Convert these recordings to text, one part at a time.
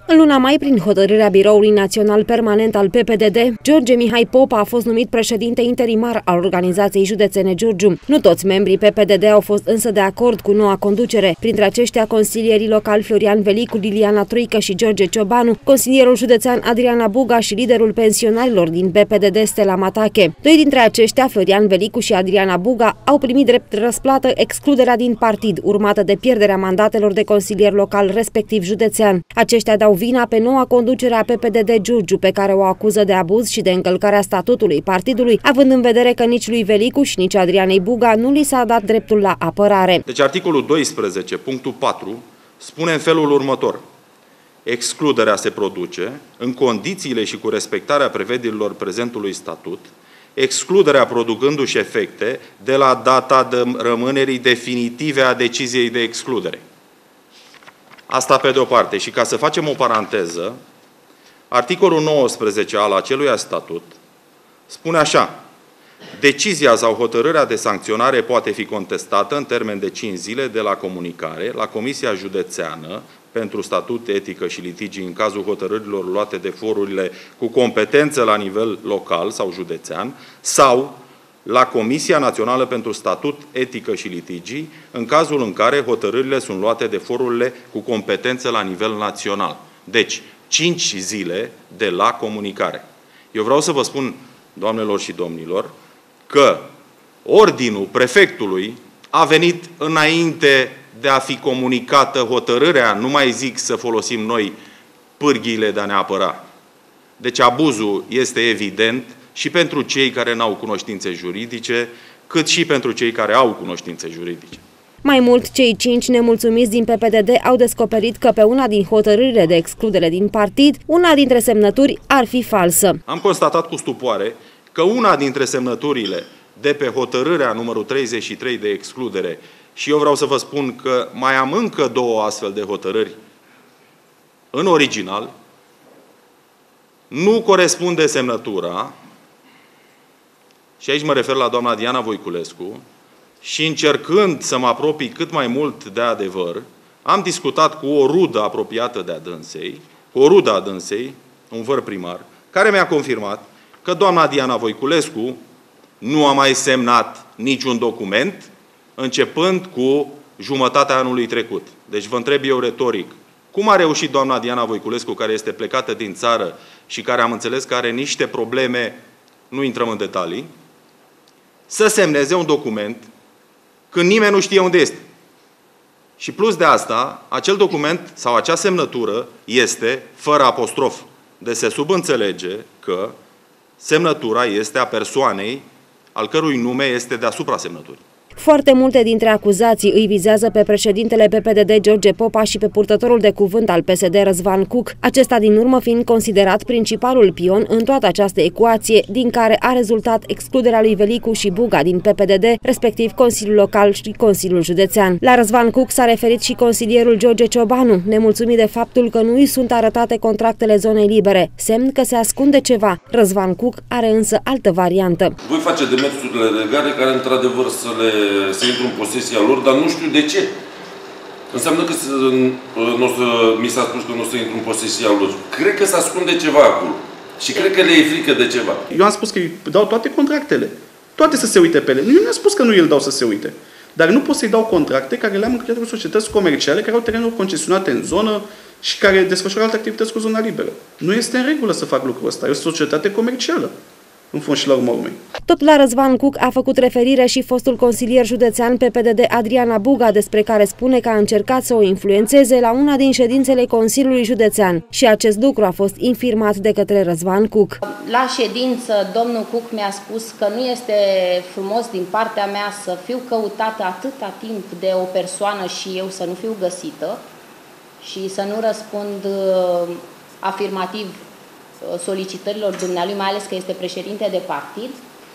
În luna mai, prin hotărârea Biroului Național Permanent al PPDD, George Mihai Popa a fost numit președinte interimar al Organizației Județene Giurgiu. Nu toți membrii PPDD au fost însă de acord cu noua conducere. Printre aceștia, consilierii locali Florian Velicu, Liliana Troică și George Ciobanu, consilierul județean Adriana Buga și liderul pensionarilor din PPDD, Stella Matache. Doi dintre aceștia, Florian Velicu și Adriana Buga, au primit drept răsplată excluderea din partid, urmată de pierderea mandatelor de consilier local, respectiv județean. Aceștia dau vina pe noua conducere a PPDD Giurgiu, pe care o acuză de abuz și de încălcarea statutului partidului, având în vedere că nici lui Velicu și nici Adrianei Buga nu li s-a dat dreptul la apărare. Deci articolul 12, punctul 4, spune în felul următor. Excluderea se produce în condițiile și cu respectarea prevederilor prezentului statut, excluderea producându-și efecte de la data de rămânerii definitive a deciziei de excludere. Asta pe de-o parte. Și ca să facem o paranteză, articolul 19 al acelui statut spune așa: decizia sau hotărârea de sancționare poate fi contestată în termen de 5 zile de la comunicare la Comisia Județeană pentru Statut, Etică și Litigii în cazul hotărârilor luate de forurile cu competență la nivel local sau județean sau la Comisia Națională pentru Statut, Etică și Litigii în cazul în care hotărârile sunt luate de forurile cu competență la nivel național. Deci, 5 zile de la comunicare. Eu vreau să vă spun, doamnelor și domnilor, că ordinul prefectului a venit înainte de a fi comunicată hotărârea, nu mai zic să folosim noi pârghiile de a ne apăra. Deci abuzul este evident și pentru cei care n-au cunoștințe juridice, cât și pentru cei care au cunoștințe juridice. Mai mult, cei 5 nemulțumiți din PPDD au descoperit că pe una din hotărârile de excludere din partid, una dintre semnături ar fi falsă. Am constatat cu stupoare că una dintre semnăturile de pe hotărârea numărul 33 de excludere, și eu vreau să vă spun că mai am încă 2 astfel de hotărâri în original, nu corespunde semnătura, și aici mă refer la doamna Diana Voiculescu, și încercând să mă apropii cât mai mult de adevăr, am discutat cu o rudă apropiată de-a dânsei, cu o rudă a dânsei, un văr primar, care mi-a confirmat că doamna Diana Voiculescu nu a mai semnat niciun document, începând cu jumătatea anului trecut. Deci vă întreb eu retoric, cum a reușit doamna Diana Voiculescu, care este plecată din țară și care am înțeles că are niște probleme, nu intrăm în detalii, să semneze un document când nimeni nu știe unde este? Și plus de asta, acel document sau acea semnătură este fără apostrof. Deci se subînțelege că semnătura este a persoanei al cărui nume este deasupra semnăturii. Foarte multe dintre acuzații îi vizează pe președintele PPDD George Popa și pe purtătorul de cuvânt al PSD Răzvan Cuc, acesta din urmă fiind considerat principalul pion în toată această ecuație, din care a rezultat excluderea lui Velicu și Buga din PPDD, respectiv Consiliul Local și Consiliul Județean. La Răzvan Cuc s-a referit și consilierul George Ciobanu, nemulțumit de faptul că nu îi sunt arătate contractele zonei libere, semn că se ascunde ceva. Răzvan Cuc are însă altă variantă. Voi face demersurile legale care într-adevăr să intru în posesia lor, dar nu știu de ce. Înseamnă că mi s-a spus că nu o să intru în posesia lor. Cred că se ascunde ceva acolo. Și cred că le e frică de ceva. Eu am spus că îi dau toate contractele. Toate să se uite pe ele. Eu nu am spus că nu îl dau să se uite. Dar nu pot să-i dau contracte care le-am încheiat cu societăți comerciale care au terenuri concesionate în zonă și care desfășoară alte activități cu zona liberă. Nu este în regulă să fac lucrul ăsta. E o societate comercială. În fond și la urma urmei. Tot la Răzvan Cuc a făcut referire și fostul consilier județean PPDD Adriana Buga, despre care spune că a încercat să o influențeze la una din ședințele Consiliului Județean. Și acest lucru a fost infirmat de către Răzvan Cuc. La ședință, domnul Cuc mi-a spus că nu este frumos din partea mea să fiu căutată atâta timp de o persoană și eu să nu fiu găsită și să nu răspund afirmativ solicitărilor dumnealui, mai ales că este președinte de partid.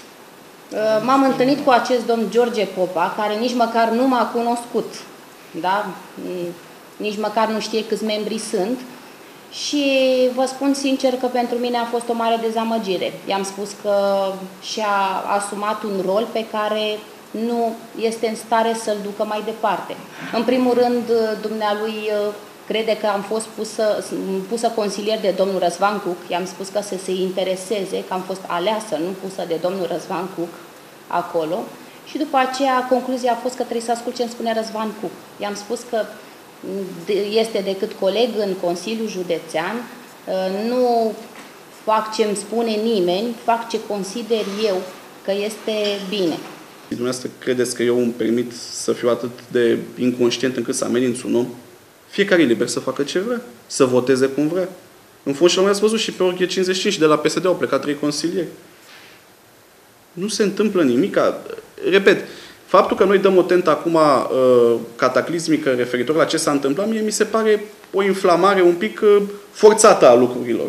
M-am întâlnit cu acest domn George Popa, care nici măcar nu m-a cunoscut, da? Nici măcar nu știe câți membri sunt și vă spun sincer că pentru mine a fost o mare dezamăgire. I-am spus că și-a asumat un rol pe care nu este în stare să-l ducă mai departe. În primul rând, dumnealui crede că am fost pusă consilier de domnul Răzvan Cuc. I-am spus că să se intereseze, că am fost aleasă, nu pusă de domnul Răzvan Cuc acolo. Și după aceea, concluzia a fost că trebuie să ascult ce îmi spune Răzvan Cuc. I-am spus că este decât coleg în Consiliul Județean, nu fac ce îmi spune nimeni, fac ce consider eu că este bine. Dumneavoastră credeți că eu îmi permit să fiu atât de inconștient încât să ameninț un om? Fiecare e liber să facă ce vrea, să voteze cum vrea. În fond, și l-am văzut și pe Orghie 55 de la PSD au plecat 3 consilieri. Nu se întâmplă nimic. Repet, faptul că noi dăm o tentă acum cataclismică referitor la ce s-a întâmplat, mie mi se pare o inflamare un pic forțată a lucrurilor.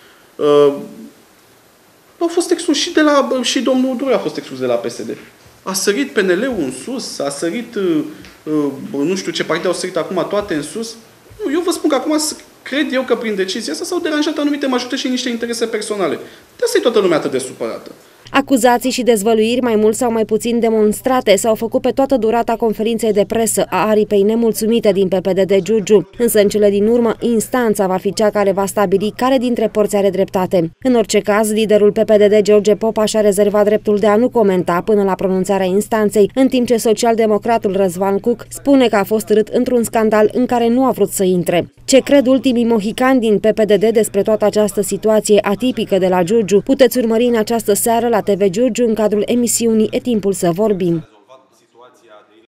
Au fost excluși și domnul Dure a fost exclus de la PSD. A sărit PNL-ul în sus, a sărit, nu știu ce partide au sărit acum toate în sus. Eu vă spun că acum cred eu că prin decizia asta s-au deranjat anumite majorități și niște interese personale. De asta e toată lumea atât de supărată. Acuzații și dezvăluiri mai mult sau mai puțin demonstrate s-au făcut pe toată durata conferinței de presă a aripei nemulțumite din PPDD Giurgiu, însă în cele din urmă instanța va fi cea care va stabili care dintre părți are dreptate. În orice caz, liderul PPDD George Popa și-a rezervat dreptul de a nu comenta până la pronunțarea instanței, în timp ce socialdemocratul Răzvan Cuc spune că a fost rât într-un scandal în care nu a vrut să intre. Ce cred ultimii mohicani din PPDD despre toată această situație atipică de la Giurgiu puteți urmări în această seară la TV Giurgiu în cadrul emisiunii E timpul să vorbim.